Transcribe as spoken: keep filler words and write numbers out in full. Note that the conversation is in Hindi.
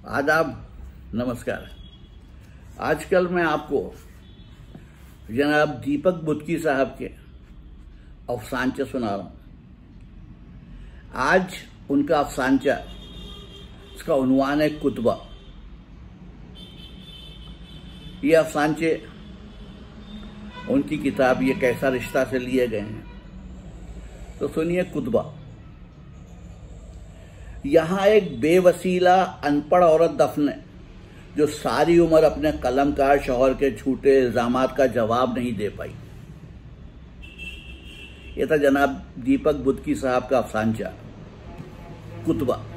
आदाब, नमस्कार। आजकल मैं आपको जनाब दीपक बुदकी साहब के अफसानचे सुना रहा हूं। आज उनका अफसानचा, इसका उन्वान है कुतबा। ये अफसानचे उनकी किताब ये कैसा रिश्ता से लिए गए हैं। तो सुनिए कुतबा। यहां एक बेवसीला अनपढ़ औरत दफन है जो सारी उम्र अपने कलमकार शौहर के झूठे इल्जामात का जवाब नहीं दे पाई। यह था जनाब दीपक बुदकी साहब का अफसानचा कुतबा।